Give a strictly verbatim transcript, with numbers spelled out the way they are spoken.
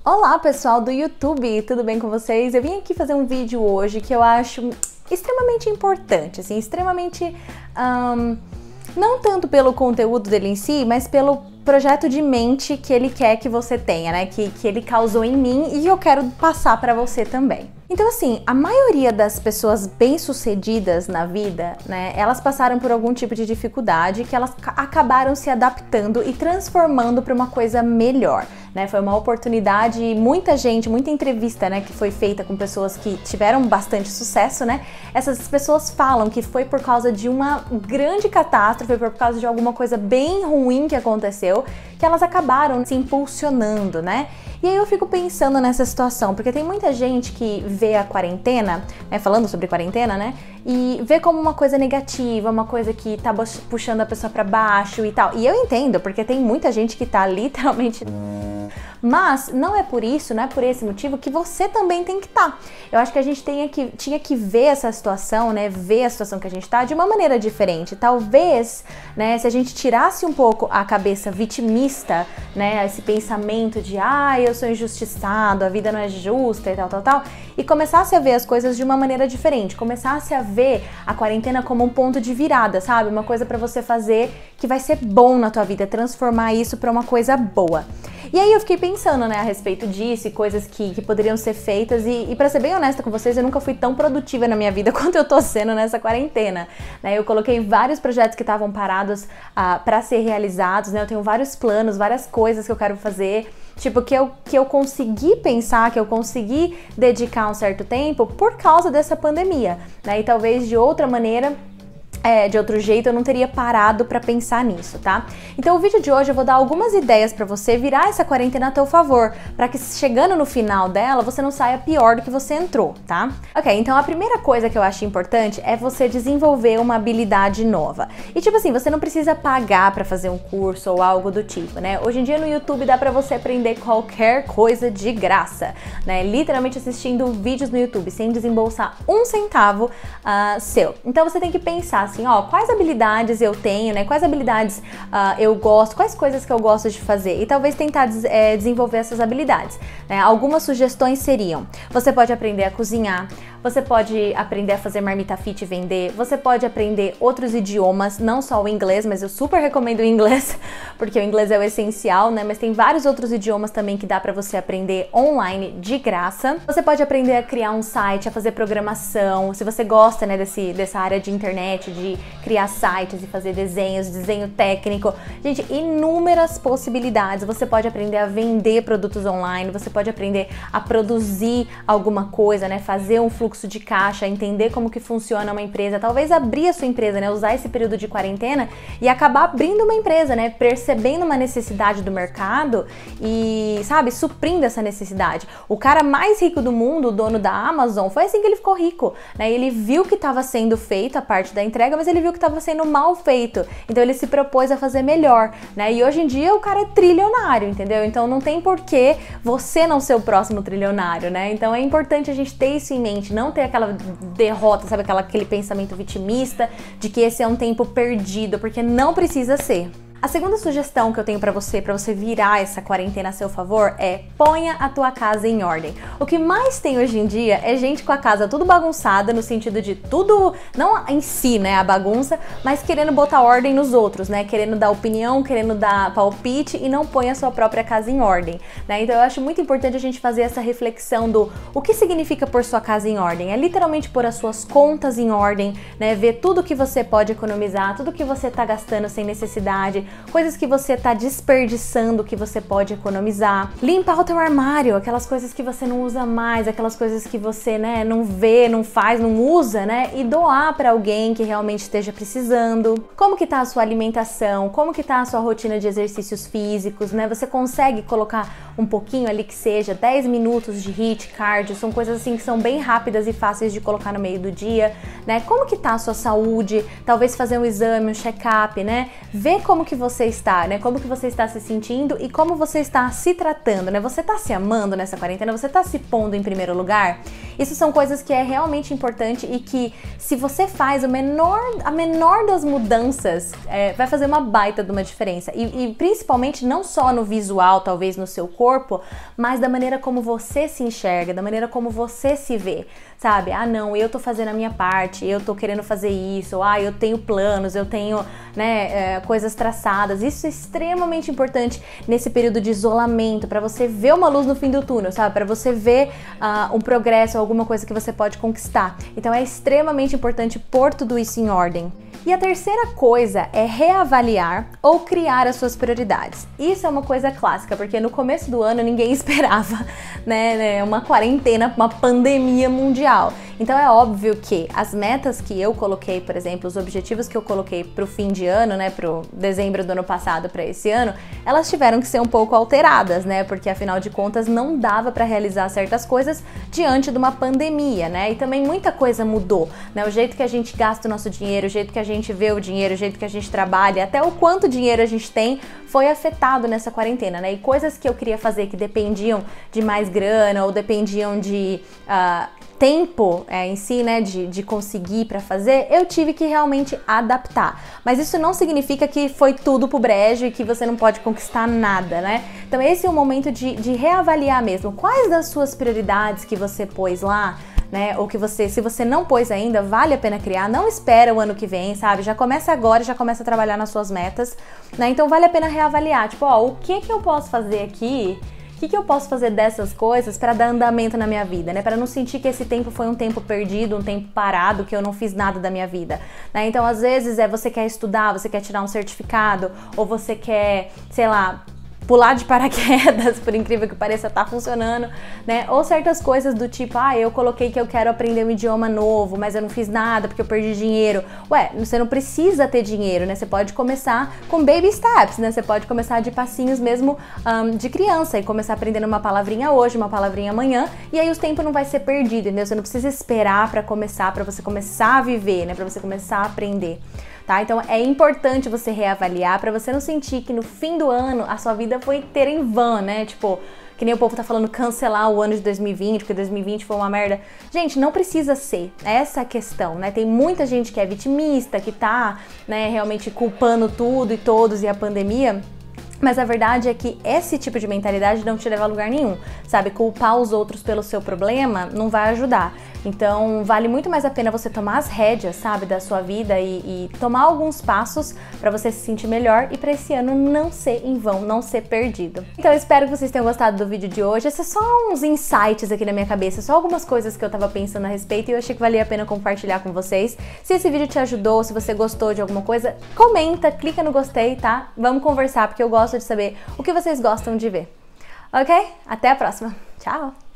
Olá pessoal do YouTube, tudo bem com vocês? Eu vim aqui fazer um vídeo hoje que eu acho extremamente importante, assim, extremamente, um, não tanto pelo conteúdo dele em si, mas pelo projeto de mente que ele quer que você tenha, né? Que, que ele causou em mim e eu quero passar para você também. Então assim, a maioria das pessoas bem-sucedidas na vida, né, elas passaram por algum tipo de dificuldade que elas acabaram se adaptando e transformando para uma coisa melhor, né? Foi uma oportunidade, muita gente, muita entrevista, né, que foi feita com pessoas que tiveram bastante sucesso, né? Essas pessoas falam que foi por causa de uma grande catástrofe, foi por causa de alguma coisa bem ruim que aconteceu, que elas acabaram se impulsionando, né? E aí eu fico pensando nessa situação, porque tem muita gente que vê a quarentena, né, falando sobre quarentena, né, e vê como uma coisa negativa, uma coisa que tá puxando a pessoa pra baixo e tal. E eu entendo, porque tem muita gente que tá literalmente... Mas não é por isso, não é por esse motivo que você também tem que estar. Tá. Eu acho que a gente tinha que, tinha que ver essa situação, né, ver a situação que a gente tá de uma maneira diferente. Talvez, né, se a gente tirasse um pouco a cabeça vitimista, né, esse pensamento de, ah, eu sou injustiçado, a vida não é justa e tal, tal, tal, e começasse a ver as coisas de uma maneira diferente, começasse a ver a quarentena como um ponto de virada, sabe? Uma coisa pra você fazer que vai ser bom na tua vida, transformar isso pra uma coisa boa. E aí eu fiquei pensando, né, a respeito disso e coisas que, que poderiam ser feitas e, e pra ser bem honesta com vocês, eu nunca fui tão produtiva na minha vida quanto eu tô sendo nessa quarentena, né? Eu coloquei vários projetos que estavam parados uh, pra ser realizados, né? Eu tenho vários planos, várias coisas que eu quero fazer, tipo, que eu, que eu consegui pensar, que eu consegui dedicar um certo tempo por causa dessa pandemia, né? E talvez de outra maneira... É, de outro jeito eu não teria parado pra pensar nisso, tá? Então o vídeo de hoje eu vou dar algumas ideias pra você virar essa quarentena a teu favor, pra que chegando no final dela você não saia pior do que você entrou, tá? Ok, então a primeira coisa que eu acho importante é você desenvolver uma habilidade nova. E tipo assim, você não precisa pagar pra fazer um curso ou algo do tipo, né? Hoje em dia no YouTube dá pra você aprender qualquer coisa de graça, né? Literalmente assistindo vídeos no YouTube sem desembolsar um centavo uh, seu. Então você tem que pensar assim, ó, quais habilidades eu tenho, né? Quais habilidades uh, eu gosto, quais coisas que eu gosto de fazer e talvez tentar des é, desenvolver essas habilidades, né? Algumas sugestões seriam: você pode aprender a cozinhar, você pode aprender a fazer marmita fit e vender, você pode aprender outros idiomas, não só o inglês, mas eu super recomendo o inglês, porque o inglês é o essencial, né? Mas tem vários outros idiomas também que dá pra você aprender online de graça. Você pode aprender a criar um site, a fazer programação, se você gosta, né, desse, dessa área de internet, de criar sites e fazer desenhos, desenho técnico. Gente, inúmeras possibilidades. Você pode aprender a vender produtos online, você pode aprender a produzir alguma coisa, né? Fazer um fluxo de caixa, entender como que funciona uma empresa, talvez abrir a sua empresa, né? Usar esse período de quarentena e acabar abrindo uma empresa, né? Percebendo uma necessidade do mercado e, sabe, suprindo essa necessidade. O cara mais rico do mundo, o dono da Amazon, foi assim que ele ficou rico, né? Ele viu que estava sendo feita a parte da entrega, mas ele viu que estava sendo mal feito, então ele se propôs a fazer melhor, né? E hoje em dia o cara é trilionário, entendeu? Então não tem porquê você não ser o próximo trilionário, né? Então é importante a gente ter isso em mente, não ter aquela derrota, sabe, aquela, aquele pensamento vitimista de que esse é um tempo perdido, porque não precisa ser. A segunda sugestão que eu tenho pra você, pra você virar essa quarentena a seu favor, é ponha a tua casa em ordem. O que mais tem hoje em dia é gente com a casa tudo bagunçada, no sentido de tudo, não em si, né, a bagunça, mas querendo botar ordem nos outros, né, querendo dar opinião, querendo dar palpite e não põe a sua própria casa em ordem, né? Então eu acho muito importante a gente fazer essa reflexão do o que significa pôr sua casa em ordem. É literalmente pôr as suas contas em ordem, né, ver tudo que você pode economizar, tudo que você tá gastando sem necessidade, coisas que você tá desperdiçando que você pode economizar, limpar o teu armário, aquelas coisas que você não usa mais, aquelas coisas que você, né, não vê, não faz, não usa, né, e doar para alguém que realmente esteja precisando. Como que tá a sua alimentação? Como que tá a sua rotina de exercícios físicos, né? Você consegue colocar um pouquinho ali que seja dez minutos de hit, cardio, são coisas assim que são bem rápidas e fáceis de colocar no meio do dia, né? Como que tá a sua saúde? Talvez fazer um exame, um check-up, né? Ver como que você está, né? Como que você está se sentindo e como você está se tratando, né? Você tá se amando nessa quarentena? Você tá se pondo em primeiro lugar? Isso são coisas que é realmente importante e que se você faz o menor, a menor das mudanças, é, vai fazer uma baita de uma diferença. E, e principalmente não só no visual, talvez no seu corpo, mas da maneira como você se enxerga, da maneira como você se vê, sabe? Ah, não, eu tô fazendo a minha parte, eu tô querendo fazer isso, ah, eu tenho planos, eu tenho, né, é, coisas traçadas. Isso é extremamente importante nesse período de isolamento, para você ver uma luz no fim do túnel, sabe? Para você ver uh, um progresso, alguma coisa que você pode conquistar. Então é extremamente importante pôr tudo isso em ordem. E a terceira coisa é reavaliar ou criar as suas prioridades. Isso é uma coisa clássica, porque no começo do ano ninguém esperava, né, uma quarentena, uma pandemia mundial. Então é óbvio que as metas que eu coloquei, por exemplo, os objetivos que eu coloquei para o fim de ano, né, para o dezembro do ano passado para esse ano, elas tiveram que ser um pouco alteradas, né, porque afinal de contas não dava para realizar certas coisas diante de uma pandemia, né, e também muita coisa mudou, né, o jeito que a gente gasta o nosso dinheiro, o jeito que a gente vê o dinheiro, o jeito que a gente trabalha, até o quanto dinheiro a gente tem foi afetado nessa quarentena, né, e coisas que eu queria fazer que dependiam de mais grana ou dependiam de uh, tempo é, em si, né, de, de conseguir para fazer, eu tive que realmente adaptar. Mas isso não significa que foi tudo pro brejo e que você não pode conquistar nada, né? Então esse é o momento de, de reavaliar mesmo quais das suas prioridades que você pôs lá, né, ou que você, se você não pôs ainda, vale a pena criar, não espera o ano que vem, sabe? Já começa agora, já começa a trabalhar nas suas metas, né? Então vale a pena reavaliar, tipo, ó, o que que eu posso fazer aqui? O que, que eu posso fazer dessas coisas para dar andamento na minha vida, né? Para não sentir que esse tempo foi um tempo perdido, um tempo parado, que eu não fiz nada da minha vida, né? Então, às vezes, é você quer estudar, você quer tirar um certificado, ou você quer, sei lá, pular de paraquedas, por incrível que pareça, tá funcionando, né? Ou certas coisas do tipo, ah, eu coloquei que eu quero aprender um idioma novo, mas eu não fiz nada porque eu perdi dinheiro. Ué, você não precisa ter dinheiro, né? Você pode começar com baby steps, né? Você pode começar de passinhos mesmo um, de criança e começar aprendendo uma palavrinha hoje, uma palavrinha amanhã, e aí o tempo não vai ser perdido, entendeu? Você não precisa esperar pra começar, pra você começar a viver, né? Pra você começar a aprender. Tá? Então é importante você reavaliar para você não sentir que no fim do ano a sua vida foi inteira em vão, né? Tipo, que nem o povo tá falando cancelar o ano de dois mil e vinte, porque dois mil e vinte foi uma merda. Gente, não precisa ser. Essa é a questão, né? Tem muita gente que é vitimista, que tá, né, realmente culpando tudo e todos e a pandemia. Mas a verdade é que esse tipo de mentalidade não te leva a lugar nenhum, sabe? Culpar os outros pelo seu problema não vai ajudar. Então, vale muito mais a pena você tomar as rédeas, sabe, da sua vida e, e tomar alguns passos para você se sentir melhor e para esse ano não ser em vão, não ser perdido. Então, eu espero que vocês tenham gostado do vídeo de hoje. Esses são só uns insights aqui na minha cabeça, só algumas coisas que eu tava pensando a respeito e eu achei que valia a pena compartilhar com vocês. Se esse vídeo te ajudou, se você gostou de alguma coisa, comenta, clica no gostei, tá? Vamos conversar, porque eu gosto de saber o que vocês gostam de ver. Ok? Até a próxima. Tchau!